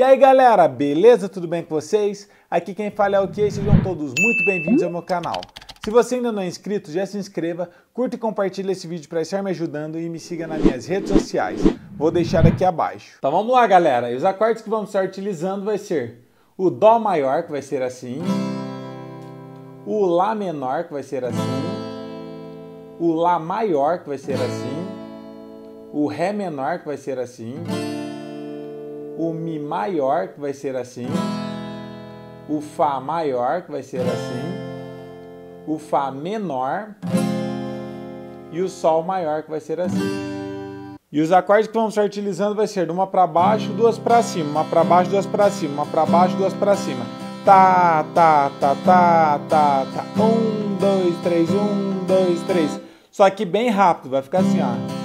E aí galera, beleza? Tudo bem com vocês? Aqui quem fala é o Key, sejam todos muito bem-vindos ao meu canal. Se você ainda não é inscrito, já se inscreva, curta e compartilhe esse vídeo para estar me ajudando e me siga nas minhas redes sociais. Vou deixar aqui abaixo. Então vamos lá galera, e os acordes que vamos estar utilizando vai ser o Dó maior, que vai ser assim, o Lá menor, que vai ser assim, o Lá maior, que vai ser assim, o Ré menor, que vai ser assim, o Mi maior, que vai ser assim, o Fá maior, que vai ser assim, o Fá menor e o Sol maior, que vai ser assim. E os acordes que vamos estar utilizando vai ser de uma para baixo, duas para cima, uma para baixo, duas para cima, uma para baixo, duas para cima. Tá, tá, tá, tá, tá, tá. 1, 2, 3, 1, 2, 3. Só que bem rápido, vai ficar assim, ó.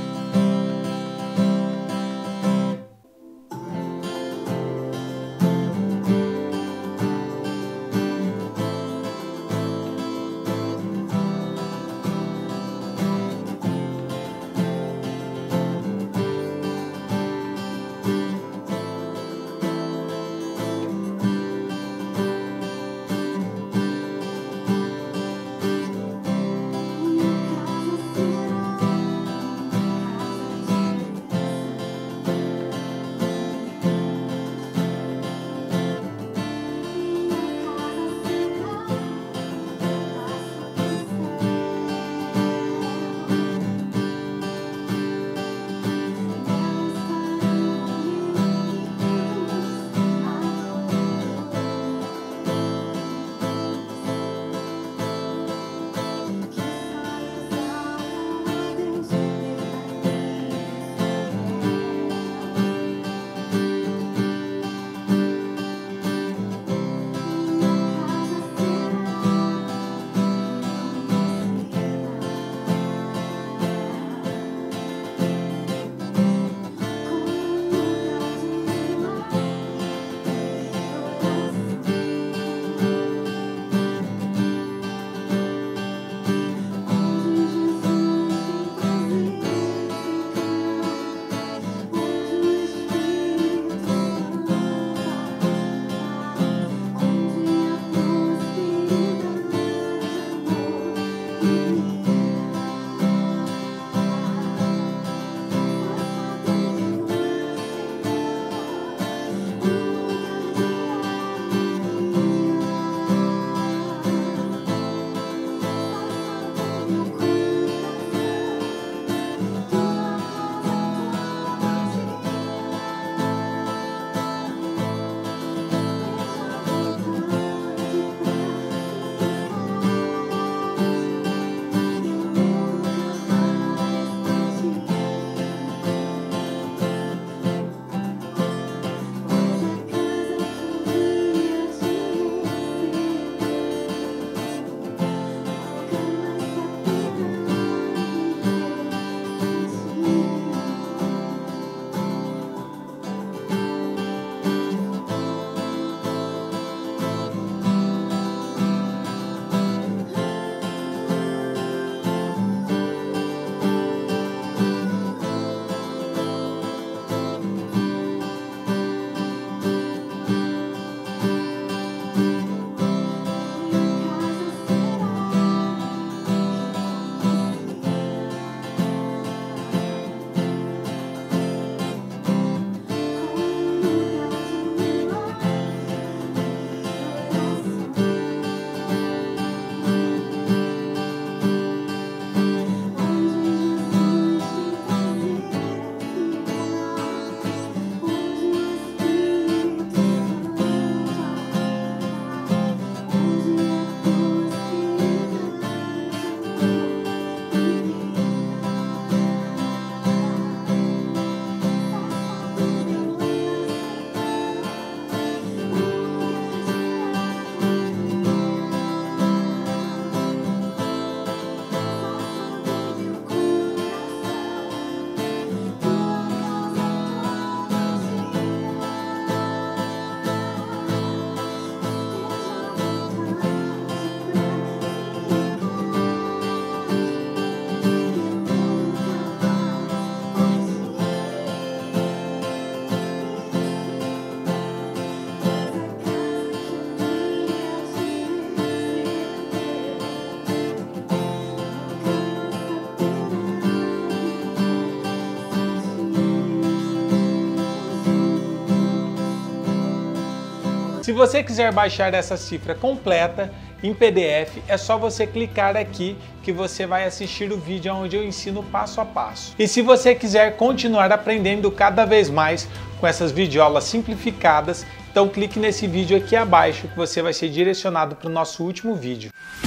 Se você quiser baixar essa cifra completa em PDF, é só você clicar aqui que você vai assistir o vídeo onde eu ensino passo a passo. E se você quiser continuar aprendendo cada vez mais com essas videoaulas simplificadas, então clique nesse vídeo aqui abaixo que você vai ser direcionado para o nosso último vídeo.